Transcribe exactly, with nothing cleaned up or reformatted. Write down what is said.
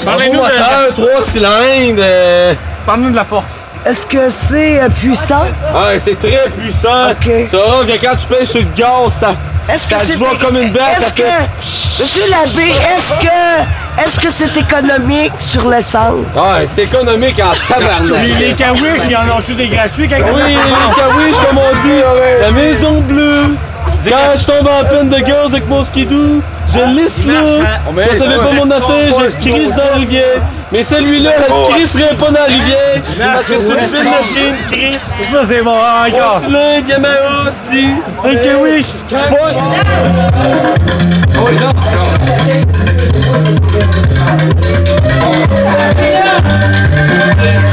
Parlez-nous de... trois cylindres. Euh... Parlez-nous de la force. Est-ce que c'est euh, puissant? Ah, c'est très puissant. OK. Tu verras que quand tu pèses sur le gaz, ça, est-ce que ça se voit comme une bête. Est-ce que, Monsieur l'abbé, est-ce que, est-ce que c'est économique sur l'essence? Ah, c'est économique en tabarnak. Les Kawish, ils en ont juste des gratuits quand oui, les Kawish, comme on dit. La maison bleue. Quand je tombe en peine de gaz avec mon skidoo, je lisse là. Je savais pas mon affaire, je crisse dans la rivière. Mais celui-là, je crisserait pas dans la rivière. Parce que c'est une belle machine, Chris. Ça, c'est bon, encore. On là, il y a ma hostie. Un Kawish. C'est pas. Oh, non.